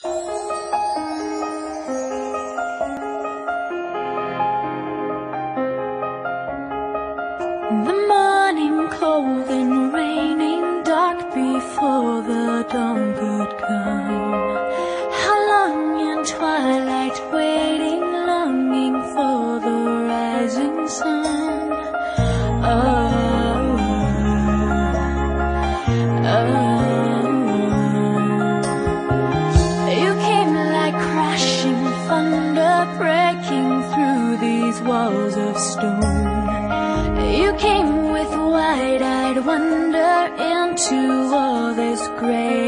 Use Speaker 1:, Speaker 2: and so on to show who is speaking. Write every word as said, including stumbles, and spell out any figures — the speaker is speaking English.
Speaker 1: The morning cold and raining, dark before the dawn could come. How long in twilight waiting, longing for the rising sun. Oh, oh, you came like crashing thunder, breaking through these walls of stone. You came with wide-eyed wonder into all this gray